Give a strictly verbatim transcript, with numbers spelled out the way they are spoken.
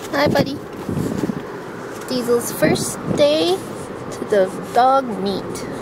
Hi, buddy. Diesel's first day to the dog meet.